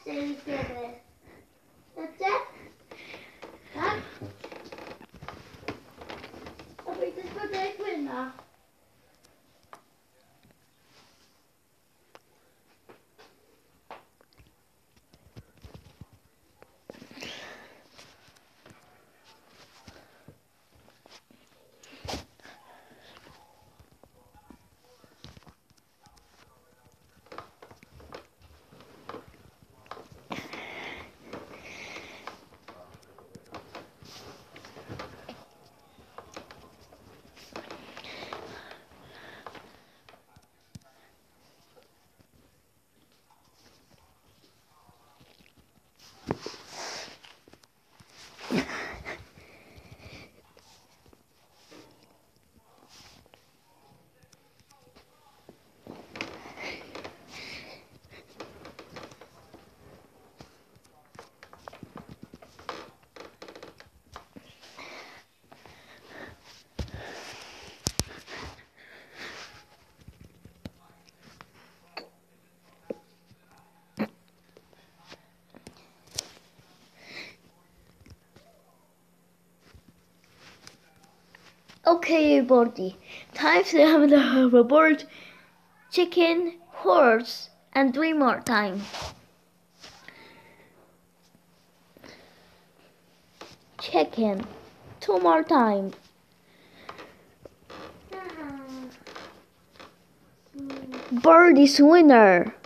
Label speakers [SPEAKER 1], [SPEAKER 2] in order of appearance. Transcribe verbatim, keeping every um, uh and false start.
[SPEAKER 1] sex sieben. That's it? Tak? Aber ich das war der Gewinner. Okay, everybody. Time to have the bird, chicken, horse, and three more times. Chicken, two more times. Bird is winner.